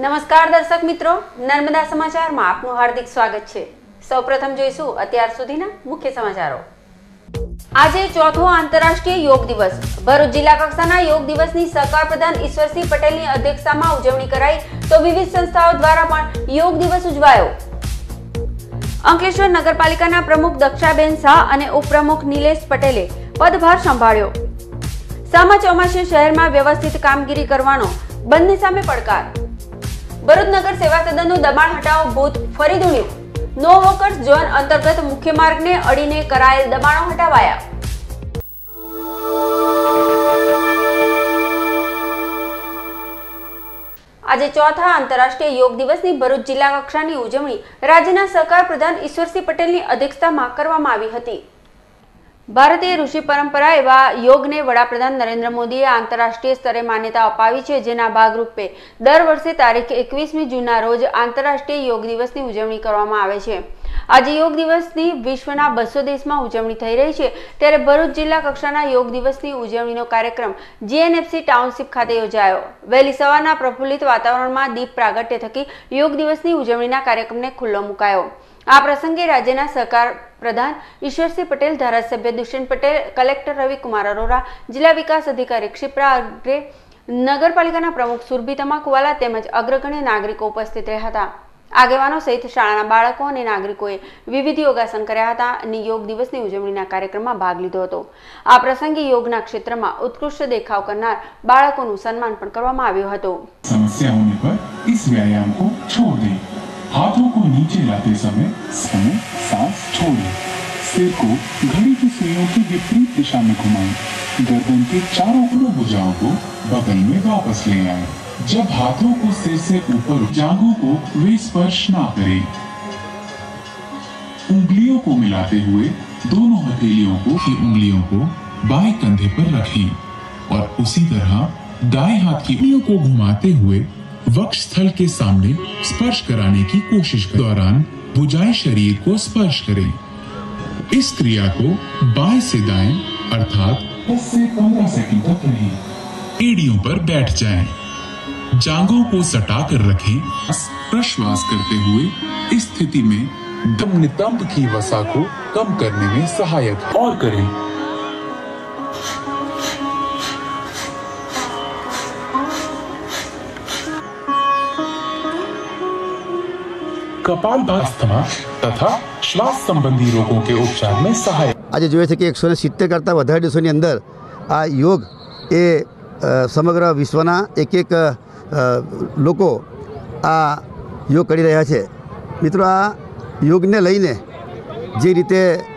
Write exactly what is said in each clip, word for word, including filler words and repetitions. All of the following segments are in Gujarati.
નમસ્કાર દર્શક મિત્રો, નર્મદા સમાચારમાં આપનું હાર્દિક સ્વાગત છે। સૌપ્રથમ જોઈશું અત્યાર સુધીના મુખ્ય સમાચારો। આજે ચોથો આંતરરાષ્ટ્રીય યોગ દિવસ। ભરૂચ જિલ્લા કક્ષાના યોગ દિવસની સહકાર પ્રધાન ઈશ્વરસિંહ પટેલની અધ્યક્ષતામાં ઉજવણી કરાઈ તો વિવિધ સંસ્થાઓ દ્વારા પણ યોગ દિવસ ઉજવાયો। અંકલેશ્વર નગરપાલિકાના પ્રમુખ દક્ષાબેન શાહ અને ઉપપ્રમુખ નિલેશ પટેલે પદભાર સંભાળ્યો। સામા ચોમાસે શહેરમાં વ્યવસ્થિત કામગીરી કરવાનો બંને સામે પડકાર। ભરૂચ નગર સેવા સદનનું દબાણ હટાવો ભૂત ફરી ધૂણ્યું। નો વોકર્સ ઝોન અંતર્ગત મુખ્ય માર્ગને અડીને કરાયેલ દબાણો હટાવાયા। આજે ચોથા આંતરરાષ્ટ્રીય યોગ દિવસની ભરૂચ જિલ્લા કક્ષાની ઉજવણી રાજ્યના સહકાર પ્રધાન ઈશ્વરસિંહ પટેલની અધ્યક્ષતામાં કરવામાં આવી હતી। ભારતીય ઋષિ પરંપરા એવા યોગને વડાપ્રધાન નરેન્દ્ર મોદીએ આંતરરાષ્ટ્રીય સ્તરે માન્યતા અપાવી છે, જેના ભાગરૂપે દર વર્ષે તારીખ એકવીસમી જૂનના રોજ આંતરરાષ્ટ્રીય યોગ દિવસની ઉજવણી કરવામાં આવે છે। આજે યોગ દિવસની વિશ્વના બસો દેશમાં ઉજવણી થઈ રહી છે, ત્યારે ભરૂચ જિલ્લા કક્ષાના યોગ દિવસની ઉજવણીનો કાર્યક્રમ જીએનએફસી ટાઉનશીપ ખાતે યોજાયો। વહેલી સવારના પ્રફુલ્લિત વાતાવરણમાં દીપ પ્રાગટ્ય થકી યોગ દિવસની ઉજવણીના કાર્યક્રમને ખુલ્લો મુકાયો। આ પ્રસંગે રાજ્યના સહકાર પ્રધાન ઈશ્વરસિંહ પટેલ, ધારાસભ્ય દુષ્યંત પટેલ, કલેક્ટર રવિકુમાર અરોરા, જિલ્લા વિકાસ અધિકારી ક્ષિપ્રા અગ્રે, નગરપાલિકાના પ્રમુખ સુરભી તમાકુવાલા તેમજ અગ્રગણ્ય નાગરિકો ઉપસ્થિત રહ્યા હતા। આગેવાનો સહિત શાળાના બાળકો અને નાગરિકોએ વિવિધ યોગાસન કર્યા હતા અને યોગ દિવસની ઉજવણીના કાર્યક્રમમાં ભાગ લીધો હતો। આ પ્રસંગે યોગના ક્ષેત્રમાં ઉત્કૃષ્ટ દેખાવ કરનાર બાળકોનું સન્માન પણ કરવામાં આવ્યું હતું। समस्या होने पर इस व्यायाम को छोड़ दें। हाथों को नीचे लाते समय समय सांस छोड़ें। सिर को घड़ी की सुइयों की विपरीत दिशा में घुमाएं। गर्दन के चारों ओर भुजाओं को बगल में वापस ले आएं। जब हाथों को सिर से ऊपर, जांघों को वे स्पर्श ना करें। उंगलियों को मिलाते हुए दोनों हथेलियों को की उंगलियों को बाएं कंधे पर रखें और उसी तरह दाएं हाथ की उंगलियों को घुमाते हुए वक्ष स्थल के सामने स्पर्श कराने की कोशिश करें। दौरान भुजाएं शरीर को स्पर्श करें। इस क्रिया को बाएं से दाएं अर्थात दस से पंद्रह सेकंड तक करें। एड़ियों पर बैठ जाएं। जांघों को सटाकर रखें। प्रश्वास करते हुए इस स्थिति में दम नितंब की वसा को कम करने में सहायक और करें। कपालभाति तथा श्वास संबंधी रोगों के उपचार में सहायक। आज જોઈએ છે કે એકસો ને સિત્તેર કરતાં વધારે દેશોની અંદર આ યોગ એ સમગ્ર વિશ્વના એક એક લોકો આ યોગ કરી રહ્યા છે। મિત્રો, આ યોગને લઈને જે રીતે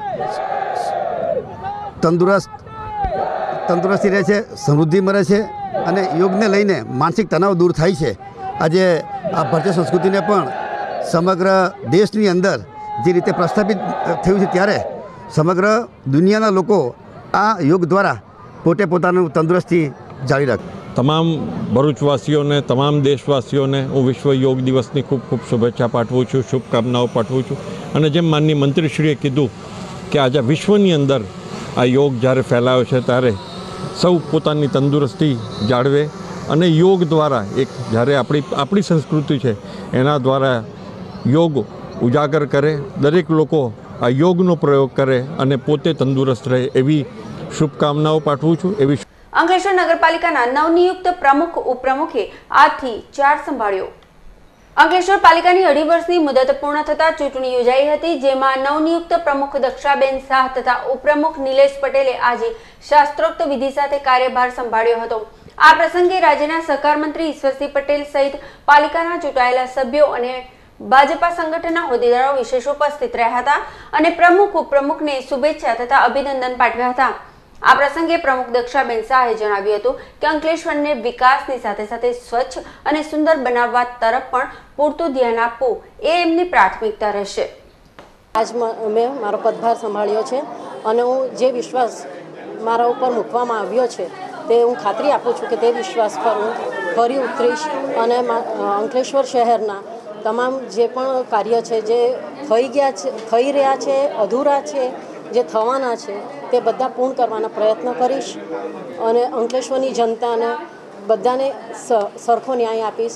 તંદુરસ્ત તંદુરસ્તી રહે છે, સમૃદ્ધિ મળે છે અને યોગને લઈને માનસિક તણાવ દૂર થાય છે। આજે આ ભારતીય સંસ્કૃતિને પણ સમગ્ર દેશની અંદર જે રીતે પ્રસ્થાપિત થયું છે, ત્યારે સમગ્ર દુનિયાના લોકો આ યોગ દ્વારા પોતે પોતાનું તંદુરસ્તી જાળવી રાખે। તમામ ભરૂચવાસીઓને, તમામ દેશવાસીઓને હું વિશ્વ યોગ દિવસની ખૂબ ખૂબ શુભેચ્છા પાઠવું છું, શુભકામનાઓ પાઠવું છું। અને જેમ માનનીય મંત્રીશ્રીએ કીધું કે આજે વિશ્વની અંદર આ યોગ જ્યારે ફેલાયો છે, ત્યારે સૌ પોતાની તંદુરસ્તી જાળવે અને યોગ દ્વારા એક જ્યારે આપણી આપણી સંસ્કૃતિ છે એના દ્વારા યોગ ઉજાગર કરે, દરેક લોકો આ યોગનો પ્રયોગ કરે અને પોતે તંદુરસ્ત રહે એવી શુભકામનાઓ પાઠવું છું। એવી અંકલેશ્વર નગરપાલિકાના નવનિયુક્ત પ્રમુખ ઉપપ્રમુખે આજથી ચાર્જ સંભાળ્યો। અંકલેશ્વર પાલિકાની અઢી વર્ષની મુદત પૂર્ણ થતા ચૂંટણી યોજાઈ હતી, જેમાં નવનિયુક્ત પ્રમુખ દક્ષાબેન શાહ તથા ઉપપ્રમુખ નિલેશ પટેલે આજે શાસ્ત્રોક્ત વિધિ સાથે કાર્યભાર સંભાળ્યો હતો। આ પ્રસંગે રાજ્યના સહકાર મંત્રી ઈશ્વરસિંહ પટેલ સહિત પાલિકાના ચૂંટાયેલા સભ્યો અને ભાજપા સંગઠનના હોદ્દેદારો વિશેષ ઉપસ્થિત રહ્યા હતા અને પ્રમુખ ઉપપ્રમુખને શુભેચ્છા તથા અભિનંદન પાઠવ્યા હતા। આ પ્રસંગે પ્રમુખ દક્ષાબેન શાહે જણાવ્યું હતું કે અંકલેશ્વરને વિકાસની સાથે સાથે સ્વચ્છ અને સુંદર બનાવવા તરફ પણ પૂરતું ધ્યાન આપવું એ એમની પ્રાથમિકતા રહેશે। આજ મેં મારો પદભાર સંભાળ્યો છે અને હું જે વિશ્વાસ મારા ઉપર મૂકવામાં આવ્યો છે તે હું ખાતરી આપું છું કે તે વિશ્વાસ પર હું ફરી ઉતરીશ અને અંકલેશ્વર શહેરના તમામ જે પણ કાર્ય છે, જે થઈ ગયા છે, થઈ રહ્યા છે, અધૂરા છે, જે થવાના છે, તે બધા પૂર્ણ કરવાના પ્રયત્ન કરીશ અને અંકલેશ્વરની જનતાને બધાને સરખો ન્યાય આપીશ।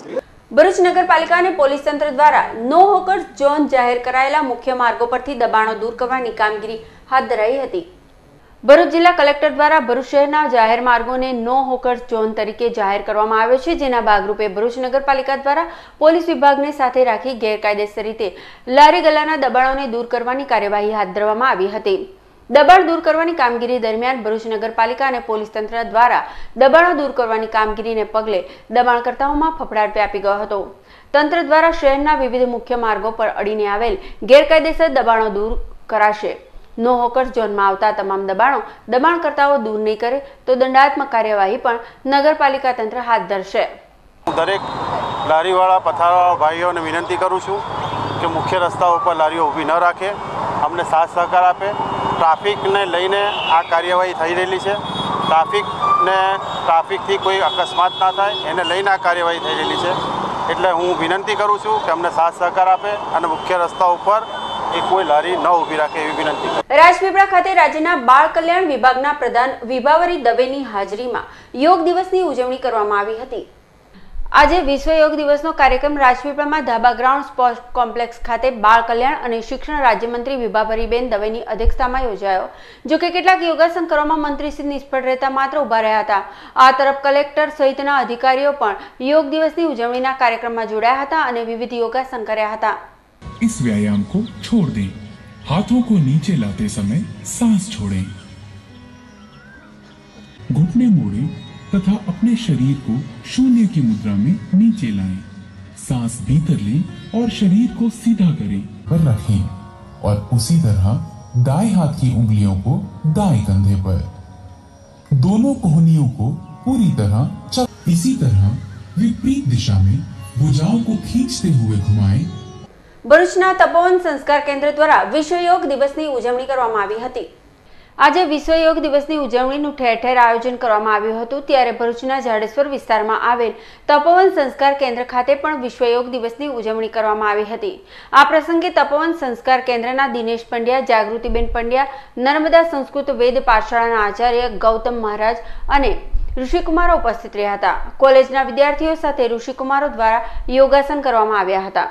ભરૂચ નગરપાલિકા અને પોલીસ તંત્ર દ્વારા નો હોકર્સ ઝોન જાહેર કરાયેલા મુખ્ય માર્ગો પરથી દબાણો દૂર કરવાની કામગીરી હાથ ધરાઈ હતી। ભરૂચ જિલ્લા કલેક્ટર દ્વારા ભરૂચ શહેરના જાહેર માર્ગોને નો હોકર્સ ઝોન તરીકે જાહેર કરવામાં આવ્યો છે, જેના ભાગરૂપે ભરૂચ નગરપાલિકા દ્વારા પોલીસ વિભાગને સાથે રાખી ગેરકાયદેસર રીતે લારી ગલ્લાના દબાણોને દૂર કરવાની કાર્યવાહી હાથ ધરવામાં આવી હતી। દબાણ દૂર કરવાની કામગીરી દરમિયાન ભરૂચ નગરપાલિકા અને પોલીસ તંત્ર દ્વારા દબાણો દૂર કરવાની કામગીરીને પગલે દબાણકર્તાઓમાં ફફડાટ વ્યાપી ગયો હતો। તંત્ર દ્વારા શહેરના વિવિધ મુખ્ય માર્ગો પર અડીને આવેલ ગેરકાયદેસર દબાણો દૂર કરાશે। નો હોકર્સ ઝોનમાં આવતા તમામ દબાણો દબાણકર્તાઓ દૂર નહીં કરે તો દંડાત્મક કાર્યવાહી પણ નગરપાલિકા તંત્ર હાથ ધરશે। દરેક લારીવાળા પથારવાળા ભાઈઓને વિનંતી કરું છું કે મુખ્ય રસ્તાઓ પર લારીઓ ઊભી ન રાખે, અમને સાથ સહકાર આપે। ટ્રાફિકને લઈને આ કાર્યવાહી થઈ રહેલી છે। ટ્રાફિકને ટ્રાફિકથી કોઈ અકસ્માત ના થાય એને લઈને આ કાર્યવાહી થઈ રહેલી છે, એટલે હું વિનંતી કરું છું કે અમને સાથ સહકાર આપે અને મુખ્ય રસ્તા ઉપર એ કોઈ લારી ન ઊભી રાખે એવી વિનંતી કરું। રાજપીપળા ખાતે રાજ્યના બાળ કલ્યાણ વિભાગના પ્રધાન વિભાવરી દવેની હાજરીમાં યોગ દિવસની ઉજવણી કરવામાં આવી હતી। આજે વિશ્વ યોગ દિવસનો કાર્યક્રમ રાજપીપળામાં ધાબા ગ્રાઉન્ડ સ્પોર્ટ્સ કોમ્પ્લેક્સ ખાતે બાળ કલ્યાણ અને શિક્ષણ રાજ્યમંત્રી વિભાવરીબેન દવેની અધ્યક્ષતામાં યોજાયો। જો કે કેટલાક યોગાસન કરવામાં મંત્રીશ્રી નિષ્ફળ રહેતા માત્ર ઉભા રહ્યા હતા। આ તરફ કલેક્ટર સહિતના અધિકારીઓ પણ યોગ દિવસની ઉજવણીના કાર્યક્રમમાં જોડાયા હતા અને વિવિધ યોગાસન કર્યા હતા। इस व्यायाम को छोड़ दें। हाथों को नीचे लाते समय सांस छोड़ें। घुटने मोड़ें तथा अपने शरीर को शून्य की मुद्रा में नीचे लाएं। सांस भीतर लें और शरीर को सीधा करें पर रखें और उसी तरह दाएं हाथ की उंगलियों को दाएं कंधे पर, दोनों कोहनियों को पूरी तरह चल। इसी तरह विपरीत दिशा में भुजाओं को खींचते हुए घुमाएं। ભરૂચના તપોવન સંસ્કાર કેન્દ્ર દ્વારા વિશ્વ યોગ દિવસની ઉજવણી કરવામાં આવી હતી। આજે વિશ્વ યોગ દિવસની ઉજવણીનું ઠેર ઠેર આયોજન કરવામાં આવ્યું હતું, ત્યારે ભરૂચના જાડેશ્વર વિસ્તારમાં આવેલ તપોવન સંસ્કાર કેન્દ્ર ખાતે પણ વિશ્વ યોગ દિવસની ઉજવણી કરવામાં આવી હતી। આ પ્રસંગે તપોવન સંસ્કાર કેન્દ્રના દિનેશ પંડ્યા, જાગૃતિબેન પંડ્યા, નર્મદા સંસ્કૃત વેદ પાઠશાળાના આચાર્ય ગૌતમ મહારાજ અને ઋષિકુમારો ઉપસ્થિત રહ્યા હતા। કોલેજના વિદ્યાર્થીઓ સાથે ઋષિકુમારો દ્વારા યોગાસન કરવામાં આવ્યા હતા।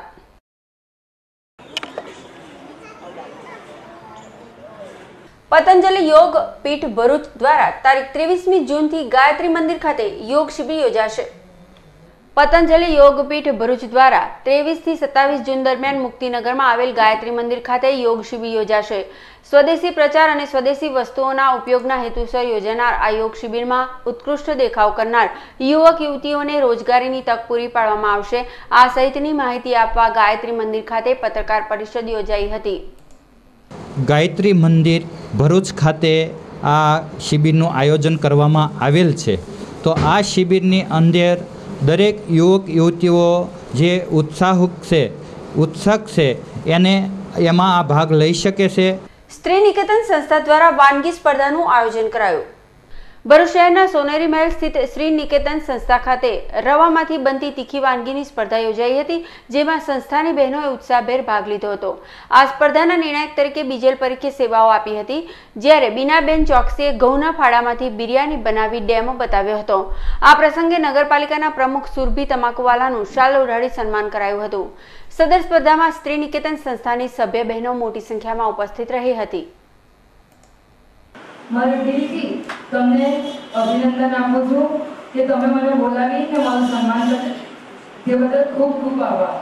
પતંજલિ યોગ પીઠ ભરૂચ દ્વારા તારીખ ત્રેવીસમી જૂનથી ગાયત્રી મંદિર ખાતે યોગ શિબિર યોજાશે। પતંજલિ યોગ પીઠ ભરૂચ દ્વારા ત્રેવીસ થી સત્તાવીસ જૂન દરમિયાન મુક્તિનગરમાં આવેલ ગાયત્રી મંદિર ખાતે યોગ શિબિર યોજાશે। સ્વદેશી પ્રચાર અને સ્વદેશી વસ્તુઓના ઉપયોગના હેતુસર યોજાનાર આ યોગ શિબિરમાં ઉત્કૃષ્ટ દેખાવ કરનાર યુવક યુવતીઓને રોજગારીની તક પૂરી પાડવામાં આવશે। આ સહિતની માહિતી આપવા ગાયત્રી મંદિર ખાતે પત્રકાર પરિષદ યોજાઈ હતી। ગાયત્રી મંદિર ભરૂચ ખાતે આ શિબિરનું આયોજન કરવામાં આવેલ છે। તો આ શિબિરની અંદર દરેક યુવક યુવતીઓ જે ઉત્સાહુક છે ઉત્સુક છે એને એમાં આ ભાગ લઈ શકે છે। સ્ત્રી નિકેતન સંસ્થા દ્વારા વાનગી સ્પર્ધાનું આયોજન કરાયું। ભરૂચ શહેરના સોનેરી મહેલ સ્થિત શ્રી નિકેતન સંસ્થા ખાતે રવામાંથી બનતી તીખી વાનગીની સ્પર્ધા યોજાઈ હતી, જેમાં સંસ્થાની બહેનોએ ઉત્સાહભેર ભાગ લીધો હતો। આ સ્પર્ધાના નિર્ણાયક તરીકે બીજેલ પરીખે સેવાઓ આપી હતી, જ્યારે બીનાબેન ચોકસીએ ઘઉંના ફાળામાંથી બિરયાની બનાવી ડેમો બતાવ્યો હતો। આ પ્રસંગે નગરપાલિકાના પ્રમુખ સુરભી તમાકુવાલાનું શાલ ઓઢાડી સન્માન કરાયું હતું। સદર સ્પર્ધામાં સ્ત્રી નિકેતન સંસ્થાની સભ્ય બહેનો મોટી સંખ્યામાં ઉપસ્થિત રહી હતી। મારી દિલથી તમને અભિનંદન આપું છું કે તમે મને બોલાવીને મારું સન્માન કર્યું, તે બદલ ખૂબ ખૂબ આભાર।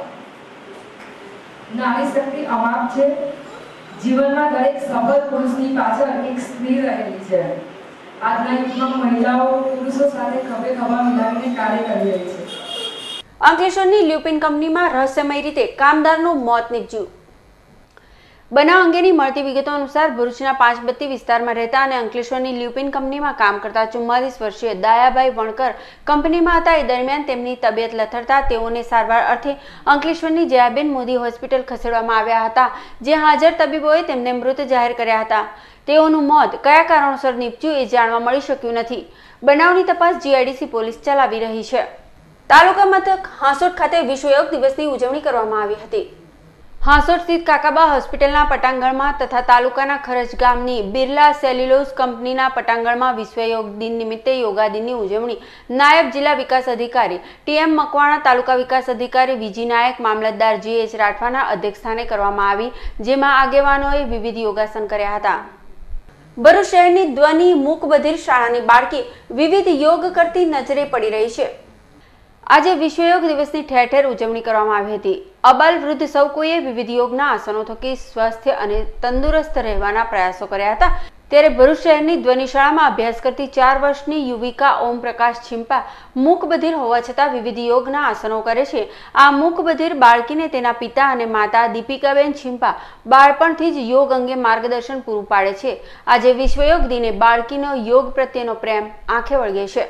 નારી શક્તિ અમાપ છે। જીવનમાં દરેક સફળ પુરુષની પાછળ એક સ્ત્રી રહેલી છે। આજના યુગમાં મહિલાઓ પુરુષો સાથે ખભે ખભા મિલાવીને કાર્ય કરી રહી છે। અંકલેશ્વરની લ્યુપિન કંપનીમાં રહસ્યમય રીતે કામદારનું મોત નીપજ્યું। બનાવ અંગેની મળતી વિગતો અનુસાર ભરૂચના પાંચબત્તી વિસ્તારમાં રહેતા અને અંકલેશ્વરની લ્યુપિન કંપનીમાં કામ કરતા ચુમ્માલીસ વર્ષીય દાયાભાઈ વણકર કંપનીમાં હતા। એ દરમિયાન તેમની તબિયત લથડતા તેઓને સારવાર અર્થે અંકલેશ્વરની જયાબેન મોદી હોસ્પિટલ ખસેડવામાં આવ્યા હતા, જ્યાં હાજર તબીબોએ તેમને મૃત જાહેર કર્યા હતા। તેઓનું મોત કયા કારણોસર નીપજ્યું એ જાણવા મળી શક્યું નથી। બનાવની તપાસ જીઆઈડીસી પોલીસ ચલાવી રહી છે। તાલુકા મથક હાંસોટ ખાતે વિશ્વ યોગ દિવસની ઉજવણી કરવામાં આવી હતી। હાંસોટ સ્થિત કાકાબા હોસ્પિટલના પટાંગણમાં તથા તાલુકાના ખરજ ગામની બિરલા સેલ્યુલોઝ કંપનીના પટાંગણમાં વિશ્વ યોગ દિન નિમિત્તે યોગા દિનની ઉજવણી નાયબ જિલ્લા વિકાસ અધિકારી ટીએમ મકવાણા, તાલુકા વિકાસ અધિકારી વિજી નાયક, મામલતદાર જીએચ રાઠવાના અધ્યક્ષસ્થાને કરવામાં આવી, જેમાં આગેવાનોએ વિવિધ યોગાસન કર્યા હતા। ભરૂચ શહેરની ધ્વનિ મૂક બધિર શાળાની બાળકી વિવિધ યોગ કરતી નજરે પડી રહી છે। આજે વિશ્વ યોગ દિવસની ઠેર ઠેર ઉજવણી કરવામાં આવી હતી। અબાલ વૃદ્ધ સૌ કોઈએ વિવિધ યોગના આસનો થકી સ્વસ્થ અને તંદુરસ્ત રહેવાના પ્રયાસો કર્યા હતા। ત્યારે ભરૂચ શહેરની ધ્વનિ શાળામાં અભ્યાસ કરતી ચાર વર્ષની યુવિકા ઓમ પ્રકાશ છીંપા મૂક બધિર હોવા છતાં વિવિધ યોગના આસનો કરે છે। આ મૂક બધિર બાળકીને તેના પિતા અને માતા દીપિકાબેન છીંપા બાળપણથી જ યોગ અંગે માર્ગદર્શન પૂરું પાડે છે। આજે વિશ્વ યોગ દિને બાળકીનો યોગ પ્રત્યેનો પ્રેમ આંખે વળગે છે।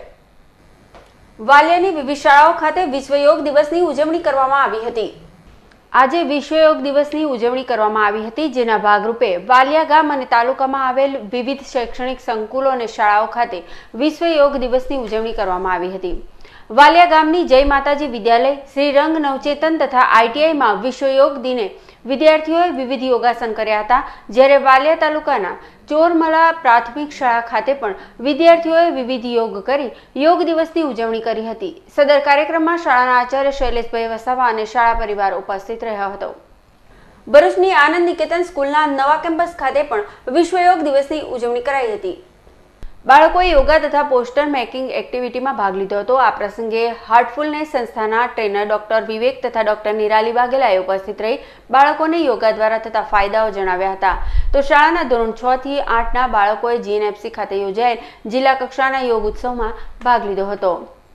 વાલિયાની વિવિધ શાળાઓ ખાતે વિશ્વ યોગ દિવસની ઉજવણી કરવામાં આવી હતી। આજે વિશ્વ યોગ દિવસની ઉજવણી કરવામાં આવી હતી, જેના ભાગરૂપે વાલિયા ગામ અને તાલુકામાં આવેલ વિવિધ શૈક્ષણિક સંકુલો અને શાળાઓ ખાતે વિશ્વ યોગ દિવસની ઉજવણી કરવામાં આવી હતી। વાલિયા ગામની જય માતાજી વિદ્યાલય, શ્રી રંગ નવચેતન તથા આઈટીઆઈમાં વિશ્વ યોગ દિને વિદ્યાર્થીઓએ વિવિધ યોગાસન કર્યા હતા, જ્યારે વાલિયા તાલુકાના ચોરમલા પ્રાથમિક શાળા ખાતે પણ વિદ્યાર્થીઓએ વિવિધ યોગ કરી યોગ દિવસની ઉજવણી કરી હતી। સદર કાર્યક્રમમાં શાળાના આચાર્ય શૈલેષભાઈ વસાવા અને શાળા પરિવાર ઉપસ્થિત રહ્યો હતો। ભરૂચની આનંદ નિકેતન સ્કૂલના નવા કેમ્પસ ખાતે પણ વિશ્વ યોગ દિવસની ઉજવણી કરાઈ હતી। બાળકોએ યોગા તથા પોસ્ટર મેકિંગ એક્ટિવિટીમાં ભાગ લીધો હતો। આ પ્રસંગે હાર્ટફુલનેસ સંસ્થાના ટ્રેનર ડોક્ટર વિવેક તથા ડોક્ટર નિરાલી વાઘેલાએ ઉપસ્થિત રહી બાળકોને યોગા દ્વારા થતા ફાયદાઓ જણાવ્યા હતા। તો શાળાના ધોરણ છ થી આઠ ના બાળકોએ જીએનએફસી ખાતે યોજાયેલ જિલ્લા કક્ષાના યોગ ઉત્સવમાં ભાગ લીધો હતો।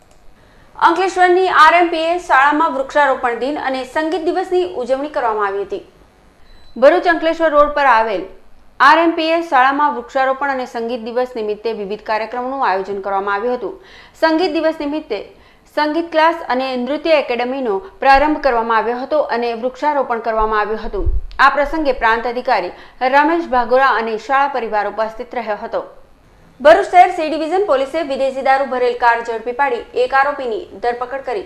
અંકલેશ્વરની આરએમપીએસ શાળામાં વૃક્ષારોપણ દિન અને સંગીત દિવસની ઉજવણી કરવામાં આવી હતી। ભરૂચ અંકલેશ્વર રોડ પર આવેલ આરએમપીએસ શાળામાં વૃક્ષારોપણ અને સંગીત દિવસ નિમિત્તે વિવિધ કાર્યક્રમોનું આયોજન કરવામાં આવ્યું હતું। સંગીત દિવસ નિમિત્તે સંગીત ક્લાસ અને નૃત્ય એકેડમીનો પ્રારંભ કરવામાં આવ્યો હતો અને વૃક્ષારોપણ કરવામાં આવ્યું હતું। આ પ્રસંગે પ્રાંત અધિકારી રમેશ ભાગોરા અને શાળા પરિવાર ઉપસ્થિત રહ્યો હતો। ભરૂચ શહેર સી ડિવિઝન પોલીસે વિદેશી દારૂ ભરેલ કાર ઝડપી પાડી એક આરોપીની ધરપકડ કરી।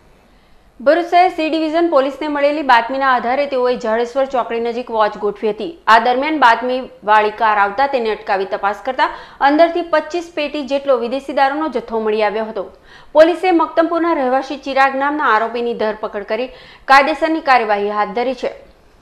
ભરૂચ શહેર સી ડિવિઝન પોલીસને મળેલી બાતમીના આધારે તેઓએ જાડેશ્વર ચોકડી નજીક વોચ ગોઠવી હતી। આ દરમિયાન બાતમી વાળી કાર આવતા તેને અટકાવી તપાસ કરતા અંદરથી પચીસ પેટી જેટલો વિદેશી દારૂનો જથ્થો મળી આવ્યો હતો। પોલીસે મક્તમપુરના રહેવાસી ચિરાગ નામના આરોપીની ધરપકડ કરી કાયદેસરની કાર્યવાહી હાથ ધરી છે।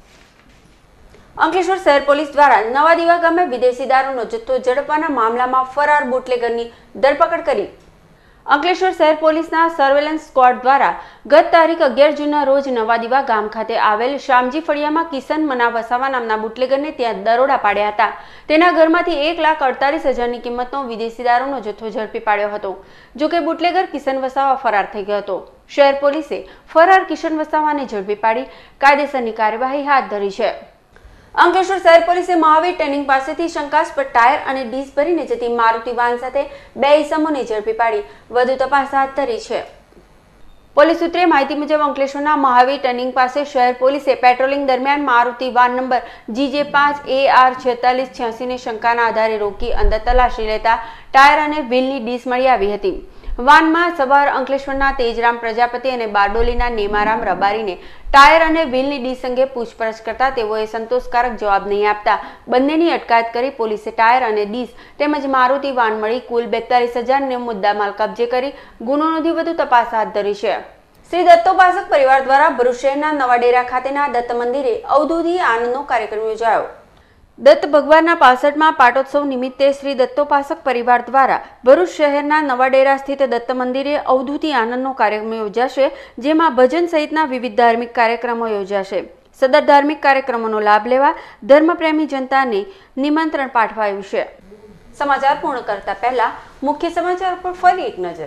અંકલેશ્વર શહેર પોલીસ દ્વારા નવા દીવા ગામે વિદેશી દારૂનો જથ્થો ઝડપવાના મામલામાં ફરાર બુટલેગરની ધરપકડ કરી। અંકલેશ્વર શહેર પોલીસના સર્વેલન્સ સ્ક્વોડ દ્વારા ગત તારીખ અગિયાર જૂનના રોજ નવાદીવા ગામ ખાતે આવેલ શામજી ફળિયામાં કિશન મના વસાવા નામના બુટલેગરને ત્યાં દરોડા પાડ્યા હતા। તેના ઘરમાંથી એક લાખ અડતાલીસ હજારની કિંમતનો વિદેશી દારૂનો જથ્થો ઝડપી પાડ્યો હતો। જોકે બુટલેગર કિશન વસાવા ફરાર થઈ ગયો હતો। શહેર પોલીસે ફરાર કિશન વસાવાને ઝડપી પાડી કાયદેસરની કાર્યવાહી હાથ ધરી છે। અંકલેશ્વર શહેર પોલીસે મહાવીર ટ્રેનિંગ પાસેથી શંકાસ્પદ ટાયર અને ડીઝ ભરીને જતી મારુતિ વાન સાથે બે ઇસમોને ઝડપી પાડી વધુ તપાસ હાથ ધરી છે। પોલીસ સૂત્રે માહિતી મુજબ અંકલેશ્વરના મહાવીર ટ્રેનિંગ પાસે શહેર પોલીસે પેટ્રોલિંગ દરમિયાન મારુતિ વાન નંબર જીજે પાંચ એ આર છેતાલીસ છ્યાસી ને શંકાના આધારે રોકી અંદર તલાશી લેતા ટાયર અને વ્હીલની ડીઝ મળી આવી હતી। વાનમાં સવાર અંકલેશ્વરના તેજરામ પ્રજાપતિ અને બારડોલીના નેમારામ રબારીને ટાયર અને વ્હીલની ડીઝ અંગે પૂછપરછ કરતા તેઓએ સંતોષકારક જવાબ નહીં આપતા બંનેની અટકાયત કરી પોલીસે ટાયર અને ડીઝ તેમજ મારુતિ વાન મળી કુલ બેતાલીસ હજારને મુદ્દામાલ કબજે કરી ગુનો નોંધી વધુ તપાસ હાથ ધરી છે। શ્રી દત્તોપાસક પરિવાર દ્વારા ભરૂચ શહેરના નવાડેરા ખાતેના દત્ત મંદિરે અવધૂતી આનંદનો કાર્યક્રમ યોજાયો। દત્ત ભગવાનના પાસઠમાં પાટોત્સવ નિમિત્તે શ્રી દત્તોપાસક પરિવાર દ્વારા ભરૂચ શહેરના નવાડેરા સ્થિત દત્ત મંદિરે અવધૂતી આનંદનો કાર્યક્રમ યોજાશે, જેમાં ભજન સહિતના વિવિધ ધાર્મિક કાર્યક્રમો યોજાશે। સદર ધાર્મિક કાર્યક્રમોનો લાભ લેવા ધર્મપ્રેમી જનતાને નિમંત્રણ પાઠવાયું છે। સમાચાર પૂર્ણ કરતા પહેલા મુખ્ય સમાચાર પર ફરી એક નજર।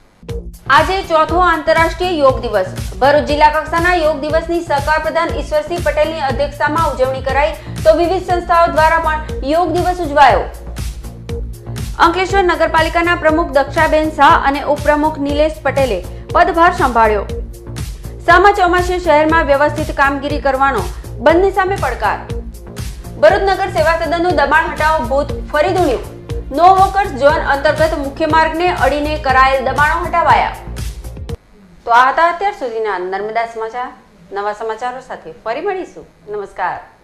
આજે ચોથો આંતરરાષ્ટ્રીય યોગ દિવસ। ભરૂચ જિલ્લા કક્ષાના યોગ દિવસની સહકાર પ્રધાન ઈશ્વરસિંહ પટેલની અધ્યક્ષતામાં ઉજવણી કરાઈ, તો વિવિધ સંસ્થાઓ દ્વારા પણ યોગ દિવસ ઉજવાયો। અંકલેશ્વર નગરપાલિકાના પ્રમુખ દક્ષાબેન શાહ અને ઉપપ્રમુખ નિલેશ પટેલે પદભાર સંભાળ્યો। સામા ચોમાસે શહેરમાં વ્યવસ્થિત કામગીરી કરવાનો બંને સામે પડકાર। ભરૂચ નગર સેવા સદનનું દબાણ હટાવો ભૂત ફરી ધૂણ્યું। નો વોકર્સ ઝોન અંતર્ગત મુખ્ય માર્ગને અડીને કરાયેલ દબાણો હટાવાયા। તો આ હતા અત્યાર સુધીના નર્મદા સમાચાર। નવા સમાચારો સાથે ફરી મળીશું. નમસ્કાર.